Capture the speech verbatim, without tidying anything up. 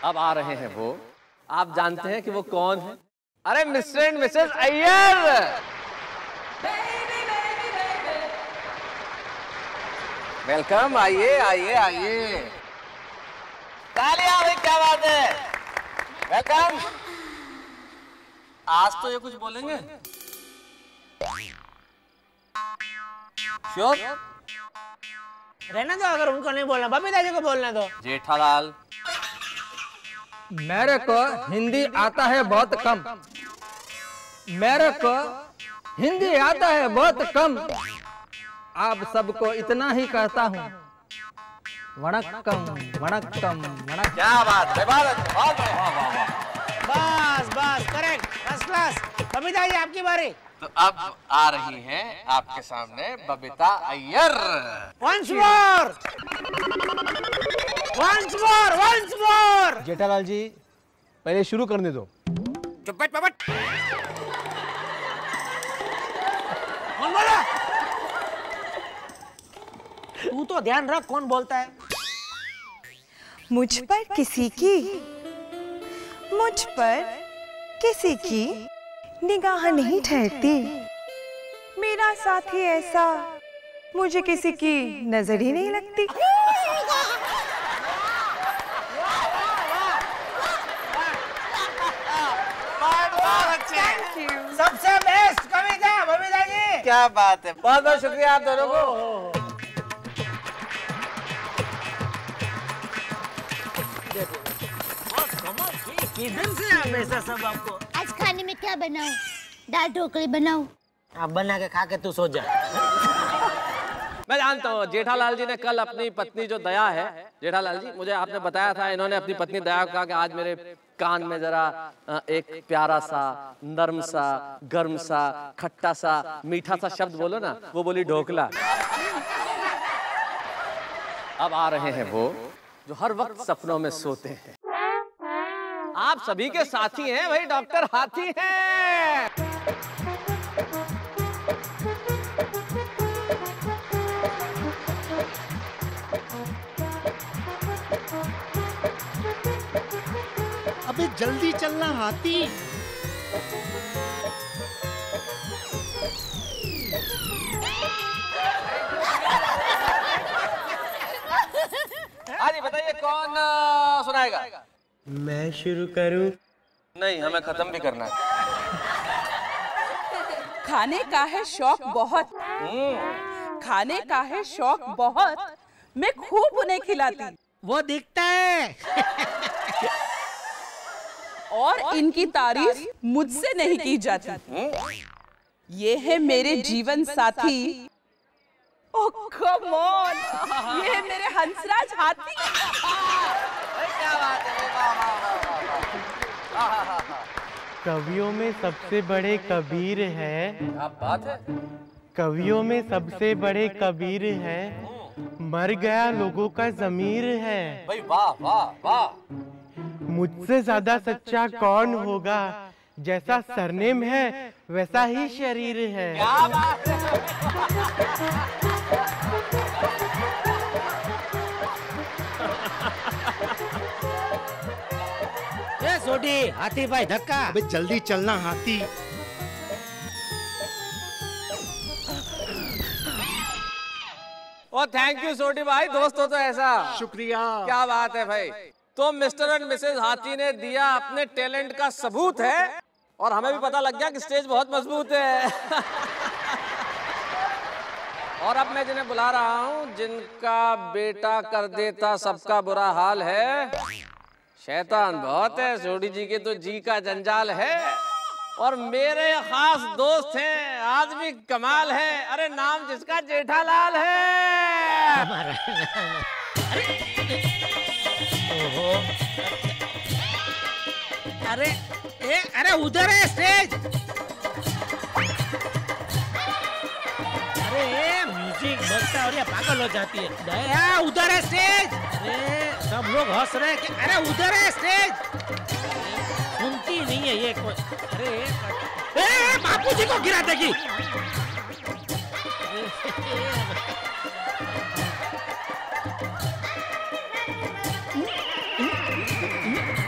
अब आ रहे हैं वो, आप जानते हैं कि वो कौन है? अरे Mr and Mrs Iyer. Welcome, आइए आइए आइए। तालियां भाई, क्या बात है। वेलकम। आज तो ये कुछ बोलेंगे? श्योर? रहना दो, अगर उनको नहीं बोलना बबीता जी को बोलने दो। जेठालाल, मेरे को हिंदी आता है बहुत कम। मेरे को हिंदी आता है बहुत कम। आप सबको इतना ही कहता हूँ, वणक्कम वणक्कम वणक्कम। क्या बात है, बहुत बहुत वाह वाह वाह। बस बस correct, first class. Babita ji आपकी बारी। तो अब आ रही हैं आपके सामने Babita Iyer. Once more, once more, once more. Jethalal ji पहले शुरू करने दो। चुप पपट। कौन बोला? तू तो ध्यान रख कौन बोलता है। मुझ पर किसी की मुझ पर किसी की निगाह नहीं ठहरती। मेरा साथी ऐसा मुझे किसी की नजर ही नहीं लगती। सबसे बेस्ट कविता बबीता जी। क्या बात है, बहुत बहुत शुक्रिया आप दोनों को। किधर से आप ऐसा सब आपको? आज खाने में क्या बनाऊं? दाल ढोकली बनाऊं? आप बना के खा के तू सो जा। मैं जानता हूँ जेठालाल जी ने कल अपनी पत्नी जो दया है, जेठालाल जी मुझे आपने बताया था, इन्होंने अपनी पत्नी दया को कहा कि आज मेरे कान में जरा एक प्यारा सा, नर्म सा, गर्म सा, खट्टा सा, मीठा सा शब्द बोलो ना। वो बोली ढोकला। अब आ रहे हैं वो जो हर वक्त सपनों में सोते हैं। आप सभी के साथी हैं भाई, डॉक्टर हाथी हैं। अबे जल्दी चलना हाथी। हाँ जी बताइए, कौन आ, सुनाएगा? मैं शुरू करूं? नहीं, हमें खत्म भी करना है। खाने का है शौक बहुत, खाने का है शौक बहुत, मैं खूब उन्हें खिलाती। वो दिखता है। और इनकी तारीफ मुझसे नहीं की जाती। ये है मेरे जीवन साथी। ओह कम ऑन, ये है मेरे हंसराज हाथी। क्या बात है, वाह वाह वाह। कवियों में सबसे बड़े कबीर है। क्या बात है। कवियों में सबसे बड़े कबीर है, मर गया लोगों का ज़मीर है। भाई वाह वाह वाह। मुझसे ज्यादा सच्चा कौन होगा, जैसा सरनेम है वैसा ही शरीर है। क्या बात है। ये सोडी हाथी भाई धक्का। अबे जल्दी चलना हाथी। ओ थैंक यू सोडी भाई, दोस्त हो तो ऐसा। शुक्रिया। क्या बात है भाई। तो मिस्टर एंड मिसेस हाथी ने दिया अपने टैलेंट का सबूत है, और हमें भी पता लग गया कि स्टेज बहुत मजबूत है। और अब मैं जिन्हें बुला रहा हूँ, जिनका बेटा कर देता सबका बुरा हाल है, शैतान बहुत है, सोडी जी के तो जी का जंजाल है, और मेरे खास दोस्त हैं, आदमी कमाल है। अरे नाम जिसका जेठालाल है। हमारा ओहो। अरे ए, अरे उधर है स्टेज। अरे म्यूजिक बजता है और ये पागल हो जाती है। दया उधर है स्टेज। अरे सब लोग हंस रहे हैं कि अरे उधर है स्टेज। सुनती नहीं है ये कोई। अरे ए, बापू जी को गिरा देगी। हम्म,